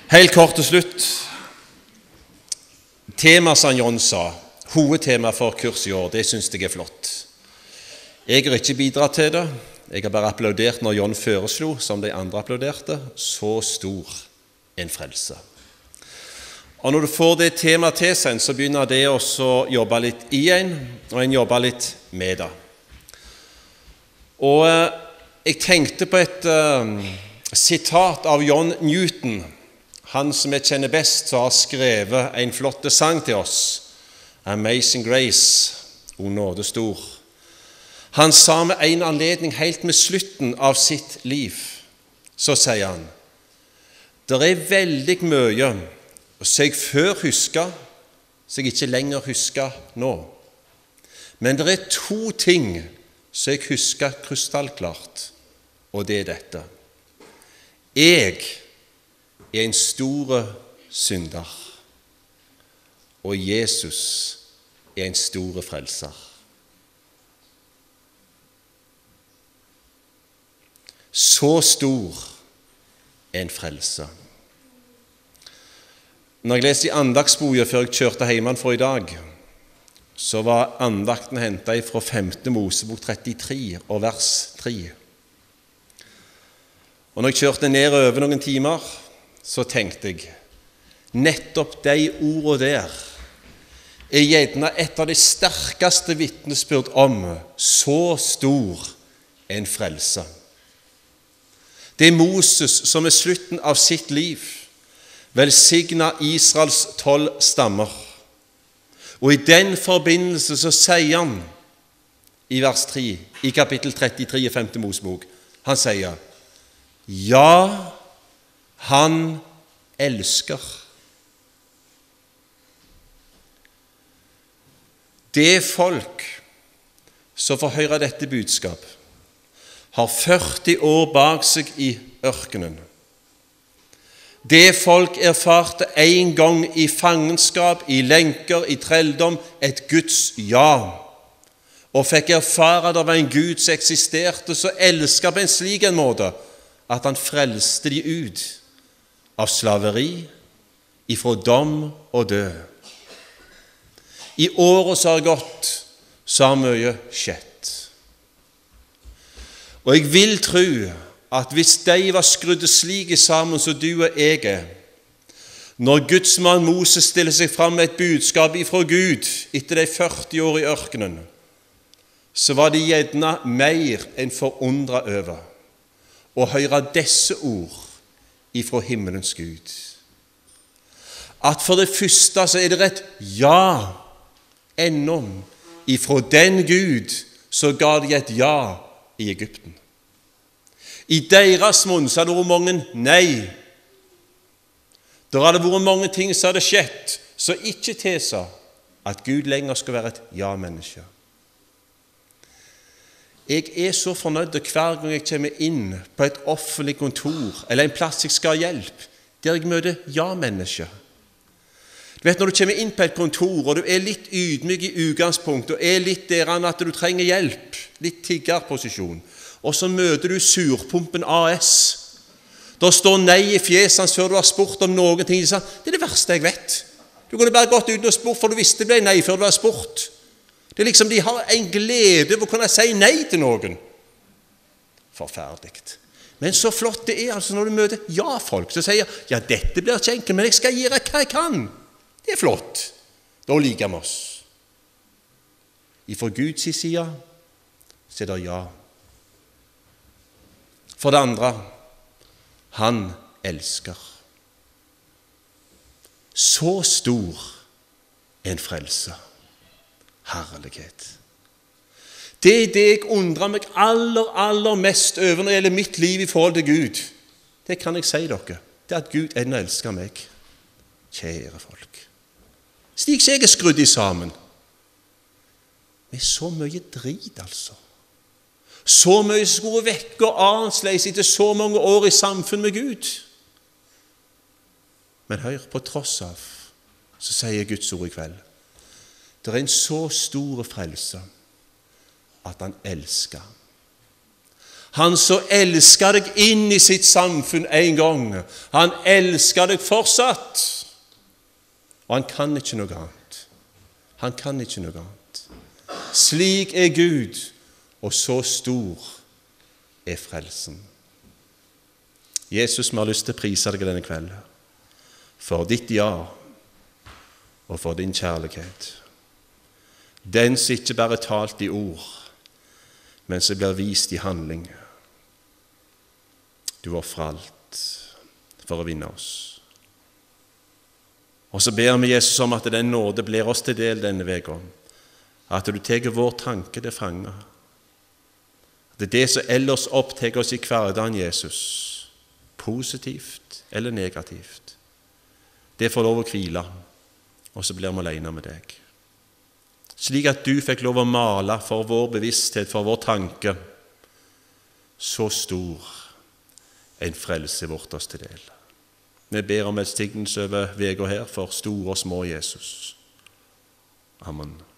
Helt kort til slutt. Tema som John sa, hovedtema for kurs i år, det synes jeg flott. Jeg har ikke bidratt til det. Jeg har bare applaudert når John foreslo, som de andre applauderte. Så stor en frelse. Og når du får det temaet til seg, så begynner det også å jobbe litt i en, og en jobber litt med det. Og jeg tenkte på et sitat av John Newton, han som jeg kjenner best, som har skrevet en flott sang til oss, Amazing Grace, O nåde stor. Han sa med en anledning helt med slutten av sitt liv, så sier han, det er veldig mye som jeg før husker, som jeg ikke lenger husker nå. Men det er to ting som jeg husker krystallklart, og det er dette. Jeg er en store synder, og Jesus er en store frelser. Så stor en frelse. Når jeg leser i andaktsboka før jeg kjørte hjemme for i dag, så var andakten hentet fra 5. Mosebok 33 og vers 3. Og når jeg kjørte ned over noen timer, så tenkte jeg, nettopp de ordene der er gjerne et av de sterkeste vitnesbyrd om så stor en frelse. Det er Moses som i slutten av sitt liv velsignet Israels 12 stammer. Og i den forbindelse så sier han i vers 3, i kapittel 33 i 5. Mosebok, han sier, ja, han elsker. Det folk som får høre dette budskap, har 40 år bak seg i ørkenen. Det folk erfarte en gang i fangenskap, i lenker, i trelldom, et Guds ja, og fikk erfare at det var en Gud som eksisterte, så elsket på en slik en måte, at han frelste de ut av slaveri, ifra dom og død. I året som har gått, så har mye skjedd. Og jeg vil tro at hvis de var skrudd slik sammen som du og jeg er, når Guds mann Moses stiller seg fram med et budskap ifra Gud etter de 40 år i ørkenen, så var de gjerne mer enn forundret over å høre disse ord ifra himmelens Gud. At for det første så er det et ja ennom ifra den Gud så ga de et ja i Egypten. I deres munn så hadde det vært mange nei. Det hadde vært mange ting som hadde skjedd, så ikke tilsa at Gud lenger skal være et ja-menneske. Jeg er så fornøyd hver gang jeg kommer inn på et offentlig kontor eller en plass jeg skal ha hjelp, der jeg møter ja-mennesker. Du vet, når du kommer inn på et kontor og du er litt ydmyk i utgangspunkt og er litt der at du trenger hjelp, litt tiggerposisjon, og så møter du Surpumpen AS. Da står nei i fjeset hans før du har spurt om noen ting. Det er det verste jeg vet. Du kunne bare gått uten å spurt, for du visste det ble nei før du har spurt. Det er liksom, de har en glede over å kunne si nei til noen. Forferdelig. Men så flott det er altså når du møter ja-folk, så sier ja, dette blir ikke enkelt, men jeg skal gi deg hva jeg kan. Det er flott. Da liker vi oss. Ifra Guds side så er det ja. For det andre, han elsker. Så stor en frelse. Herlighet. Det er det jeg undrer meg aller mest over når det gjelder mitt liv i forhold til Gud. Det kan jeg si dere. Det er at Gud ennå elsker meg. Kjære folk. Slik som jeg er skrudd i sammen. Med så mye drit, altså. Så mye skulle vekke og ansleis etter så mange år i samfunn med Gud. Men hør, på tross av, så sier Guds ord i kveld, det er en så stor frelse at han elsker. Han som elsker deg inn i sitt samfunn en gang, han elsker deg fortsatt. Og han kan ikke noe annet. Han kan ikke noe annet. Slik er Gud, og så stor er frelsen. Jesus, vi har lyst til å prise deg denne kvelden for ditt ja og for din kjærlighet. Den som ikke bare talt i ord, men som blir vist i handling. Du ofrer alt for å vinne oss. Og så ber vi Jesus om at den nåde blir oss til del denne veken. At du tar vår tanke til fange. Det er det som ellers opptar oss i hverdagen, Jesus. Positivt eller negativt. Det får lov å hvile, og så blir vi alene med deg. Slik at du fikk lov å male for vår bevissthet, for vår tanke, så stor en frelse vårt oss til del. Vi ber om velsignelse over veka her for store og små Jesus. Amen.